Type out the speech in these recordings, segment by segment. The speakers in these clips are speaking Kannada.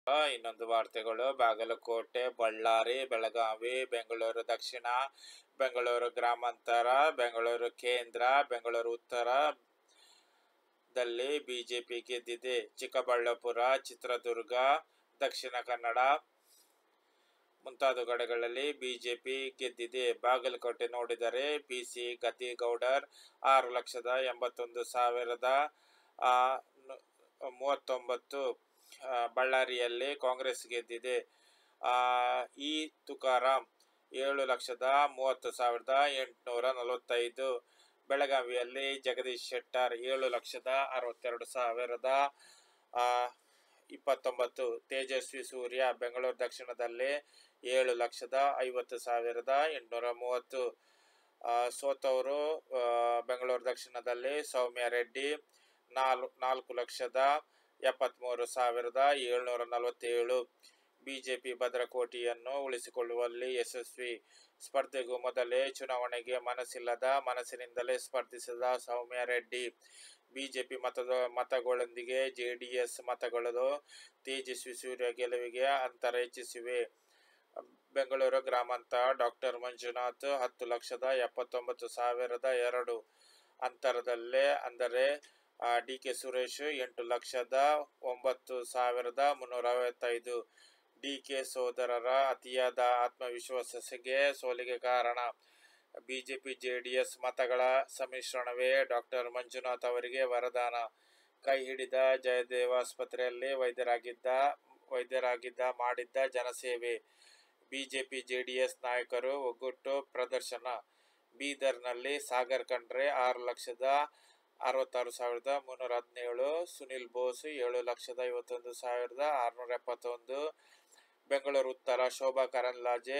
ಇನ್ನೊಂದು ವಾರ್ತೆಗಳು. ಬಾಗಲಕೋಟೆ, ಬಳ್ಳಾರಿ, ಬೆಳಗಾವಿ, ಬೆಂಗಳೂರು ದಕ್ಷಿಣ, ಬೆಂಗಳೂರು ಗ್ರಾಮಾಂತರ, ಬೆಂಗಳೂರು ಕೇಂದ್ರ, ಬೆಂಗಳೂರು ಉತ್ತರದಲ್ಲಿ ಬಿಜೆಪಿ ಗೆದ್ದಿದೆ. ಚಿಕ್ಕಬಳ್ಳಾಪುರ, ಚಿತ್ರದುರ್ಗ, ದಕ್ಷಿಣ ಕನ್ನಡ ಮುಂತಾದ ಕಡೆಗಳಲ್ಲಿ ಬಿಜೆಪಿ ಗೆದ್ದಿದೆ. ಬಾಗಲಕೋಟೆ ನೋಡಿದರೆ ಪಿಸಿ ಗದ್ದಿಗೌಡರ್ 6,81,039. ಬಳ್ಳಾರಿಯಲ್ಲಿ ಕಾಂಗ್ರೆಸ್ ಗೆದ್ದಿದೆ. ಇ ತುಕಾರಾಂ 7,30,845. ಬೆಳಗಾವಿಯಲ್ಲಿ ಜಗದೀಶ್ ಶೆಟ್ಟರ್ 7,62,029. ತೇಜಸ್ವಿ ಸೂರ್ಯ ಬೆಂಗಳೂರು ದಕ್ಷಿಣದಲ್ಲಿ 7,50,830. ಸೋತವರು ಬೆಂಗಳೂರು ದಕ್ಷಿಣದಲ್ಲಿ ಸೌಮ್ಯ ರೆಡ್ಡಿ 4,73,747. ಬಿಜೆಪಿ ಭದ್ರಕೋಟೆಯನ್ನು ಉಳಿಸಿಕೊಳ್ಳುವಲ್ಲಿ ಯಶಸ್ವಿ. ಸ್ಪರ್ಧೆಗೂ ಮೊದಲೇ ಚುನಾವಣೆಗೆ ಮನಸ್ಸಿನಿಂದಲೇ ಸ್ಪರ್ಧಿಸಿದ ಸೌಮ್ಯ ರೆಡ್ಡಿ. ಬಿಜೆಪಿ ಮತಗಳೊಂದಿಗೆ ಜೆಡಿಎಸ್ ಮತಗಳು ತೇಜಸ್ವಿ ಸೂರ್ಯ ಗೆಲುವಿಗೆ ಅಂತರ ಹೆಚ್ಚಿಸಿವೆ. ಬೆಂಗಳೂರು ಗ್ರಾಮಾಂತರ ಡಾ ಮಂಜುನಾಥ್ 10,79,002 ಅಂತರದಲ್ಲೇ. ಅಂದರೆ ಡಿಕೆ ಸುರೇಶ್ 8,09,355. ಡಿಕೆ ಸೋದರರ ಅತಿಯಾದ ಆತ್ಮವಿಶ್ವಾಸಕ್ಕೆ ಸೋಲಿಗೆ ಕಾರಣ. ಬಿಜೆಪಿ ಜೆಡಿಎಸ್ ಮತಗಳ ಸಮ್ಮಿಶ್ರಣವೇ ಡಾ ಮಂಜುನಾಥ್ ಅವರಿಗೆ ವರದಾನ. ಕೈ ಹಿಡಿದ ಜಯದೇವ ಆಸ್ಪತ್ರೆಯಲ್ಲಿ ವೈದ್ಯರಾಗಿದ್ದ ಮಾಡಿದ್ದ ಜನಸೇವೆ. ಬಿಜೆಪಿ ಜೆಡಿಎಸ್ ನಾಯಕರು ಒಗ್ಗಟ್ಟು ಪ್ರದರ್ಶನ. ಬೀದರ್ನಲ್ಲಿ ಸಾಗರ್ ಖಂಡ್ರೆ 6,66,317. ಸುನಿಲ್ ಬೋಸ್ 7,51,671. ಬೆಂಗಳೂರು ಉತ್ತರ ಶೋಭಾ ಕರಂದ್ಲಾಜೆ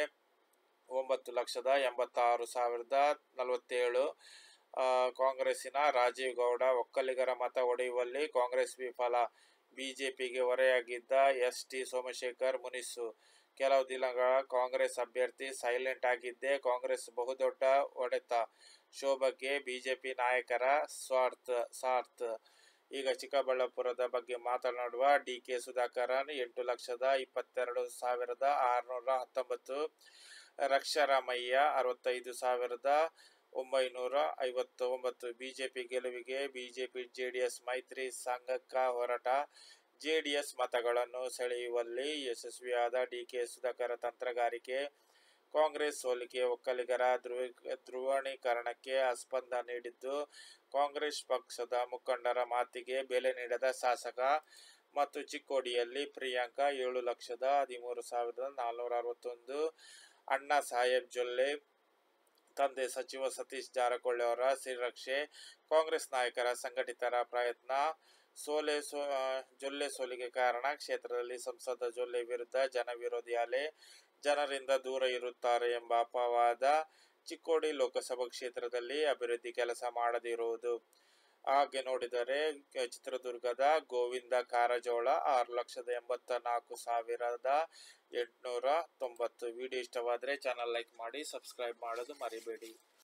9,86,047. ಕಾಂಗ್ರೆಸ್ಸಿನ ರಾಜೀವ್ ಗೌಡ ಒಕ್ಕಲಿಗರ ಮತ ಒಡೆಯುವಲ್ಲಿ ಕಾಂಗ್ರೆಸ್ ವಿಫಲ. ಬಿಜೆಪಿಗೆ ಹೊರೆಯಾಗಿದ್ದ ಎಸ್.ಟಿ. ಸೋಮಶೇಖರ್ ಮುನಿಸು. ಕೆಲವು ದಿನಗಳ ಕಾಂಗ್ರೆಸ್ ಅಭ್ಯರ್ಥಿ ಸೈಲೆಂಟ್ ಆಗಿದ್ದೇ ಕಾಂಗ್ರೆಸ್ ಬಹುದೊಡ್ಡ ಹೊಡೆತ. ಶೋಭಾಗೆ ಬಿಜೆಪಿ ನಾಯಕರ ಸಾಥ್. ಈಗ ಚಿಕ್ಕಬಳ್ಳಾಪುರದ ಬಗ್ಗೆ ಮಾತನಾಡುವ ಡಿ.ಕೆ. ಸುಧಾಕರ್ 8,22,619. ರಕ್ಷಾರಾಮಯ್ಯ 65,959. ಬಿಜೆಪಿ ಗೆಲುವಿಗೆ ಬಿಜೆಪಿ-ಜೆಡಿಎಸ್ ಮೈತ್ರಿ ಸಂಘರ್ಷ ಹೋರಾಟ. ಜೆಡಿಎಸ್ ಮತಗಳನ್ನು ಸೆಳೆಯುವಲ್ಲಿ ಯಶಸ್ವಿಯಾದ ಡಿ.ಕೆ. ಸುಧಾಕರ್ ತಂತ್ರಗಾರಿಕೆ. ಕಾಂಗ್ರೆಸ್ ಸೋಲಿಗೆ ಒಕ್ಕಲಿಗರ ಧ್ರುವೀಕರಣಕ್ಕೆ ಆಸ್ಪದ ನೀಡಿದ್ದು, ಕಾಂಗ್ರೆಸ್ ಪಕ್ಷದ ಮುಖಂಡರ ಮಾತಿಗೆ ಬೆಲೆ ನೀಡದ ಶಾಸಕ. ಮತ್ತು ಚಿಕ್ಕೋಡಿಯಲ್ಲಿ ಪ್ರಿಯಾಂಕಾ 7,13,461. ಅಣ್ಣಾ ಸಾಹೇಬ್ ಜೊಲ್ಲೆ ತಂದೆ ಸಚಿವ ಸತೀಶ್ ಜಾರಕಿಹೊಳಿ ಅವರ ಶ್ರೀರಕ್ಷೆ. ಕಾಂಗ್ರೆಸ್ ನಾಯಕರ ಸಂಘಟಿತ ಪ್ರಯತ್ನ. ಜೊಲ್ಲೆ ಸೋಲಿಗೆ ಕಾರಣ ಕ್ಷೇತ್ರದಲ್ಲಿ ಸಂಸದ ಜೊಲ್ಲೆ ವಿರುದ್ಧ ಜನವಿರೋಧಿ ಅಲೆ. ಜನರಿಂದ ದೂರ ಇರುತ್ತಾರೆ ಎಂಬ ಅಪವಾದ. ಚಿಕ್ಕೋಡಿ ಲೋಕಸಭಾ ಕ್ಷೇತ್ರದಲ್ಲಿ ಅಭಿವೃದ್ಧಿ ಕೆಲಸ ಮಾಡದಿರುವುದು. ಹಾಗೆ ನೋಡಿದರೆ ಚಿತ್ರದುರ್ಗದ ಗೋವಿಂದ ಕಾರಜೋಳ 6,84,890. ವಿಡಿಯೋ ಇಷ್ಟವಾದರೆ ಚಾನಲ್ ಲೈಕ್ ಮಾಡಿ, ಸಬ್ಸ್ಕ್ರೈಬ್ ಮಾಡೋದು ಮರಿಬೇಡಿ.